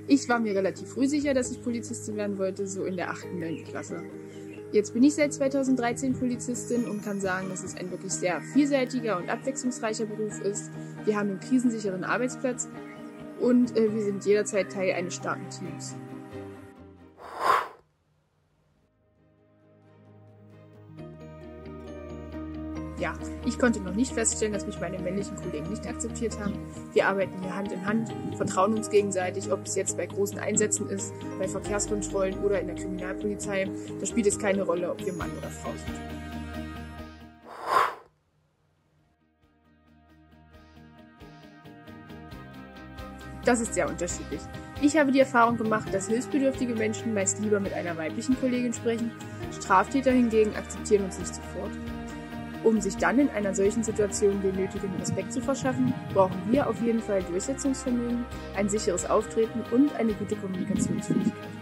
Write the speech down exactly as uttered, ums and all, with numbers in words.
Ich war mir relativ früh sicher, dass ich Polizistin werden wollte, so in der achten, neunten Klasse. Jetzt bin ich seit zweitausenddreizehn Polizistin und kann sagen, dass es ein wirklich sehr vielseitiger und abwechslungsreicher Beruf ist. Wir haben einen krisensicheren Arbeitsplatz und äh, wir sind jederzeit Teil eines starken Teams. Ja, ich konnte noch nicht feststellen, dass mich meine männlichen Kollegen nicht akzeptiert haben. Wir arbeiten hier Hand in Hand, vertrauen uns gegenseitig, ob es jetzt bei großen Einsätzen ist, bei Verkehrskontrollen oder in der Kriminalpolizei. Da spielt es keine Rolle, ob wir Mann oder Frau sind. Das ist sehr unterschiedlich. Ich habe die Erfahrung gemacht, dass hilfsbedürftige Menschen meist lieber mit einer weiblichen Kollegin sprechen. Straftäter hingegen akzeptieren uns nicht sofort. Um sich dann in einer solchen Situation den nötigen Respekt zu verschaffen, brauchen wir auf jeden Fall Durchsetzungsvermögen, ein sicheres Auftreten und eine gute Kommunikationsfähigkeit.